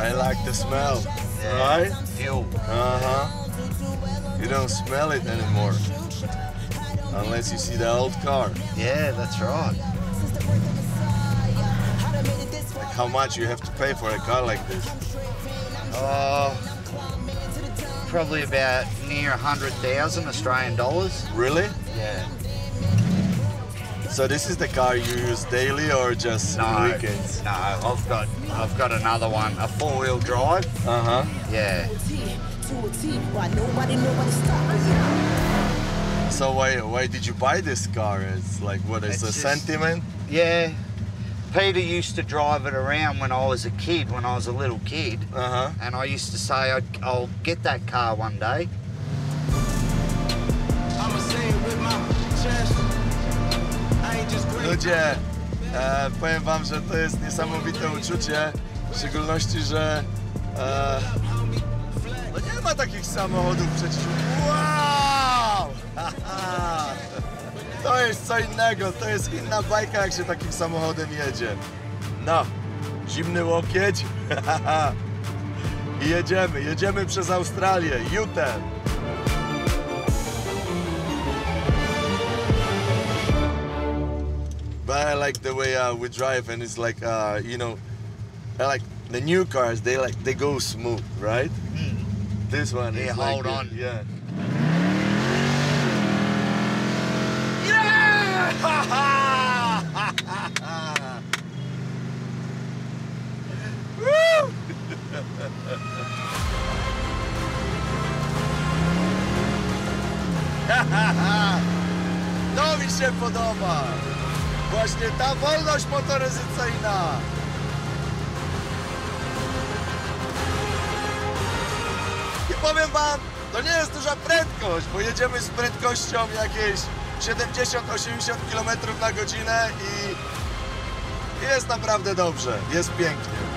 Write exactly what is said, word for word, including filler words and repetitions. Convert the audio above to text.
I like the smell, Yeah. right? Fuel. Uh-huh. You don't smell it anymore. Unless you see the old car. Yeah, that's right. Like how much you have to pay for a car like this? Oh, probably about near a hundred thousand Australian dollars. Really? Yeah. So this is the car you use daily or just No, weekends? no, I've got I've got another one, a four-wheel drive. Uh-huh. Yeah. So why why did you buy this car? It's like what is It's a just- sentiment? Yeah. Peter used to drive it around when I was a kid, when I was a little kid. Uh-huh. And I used to say I'd, I'll get that car one day. Ludzie, e, powiem wam, że to jest niesamowite uczucie, w szczególności, że e, no nie ma takich samochodów przecież. Wow! Haha! To jest co innego, to jest inna bajka, jak się takim samochodem jedzie. No, zimny łokieć i jedziemy, jedziemy przez Australię, U-turn. But I like the way uh, we drive, and it's like, uh, you know, I like the new cars. They like they go smooth, right? Mm. This one Yeah, is like, hold uh, on. yeah. Yeah! Woo! To mi się podoba. Właśnie ta wolność motoryzacyjna. I powiem wam, to nie jest duża prędkość, bo jedziemy z prędkością jakieś siedemdziesiąt osiemdziesiąt kilometrów na godzinę i jest naprawdę dobrze, jest pięknie.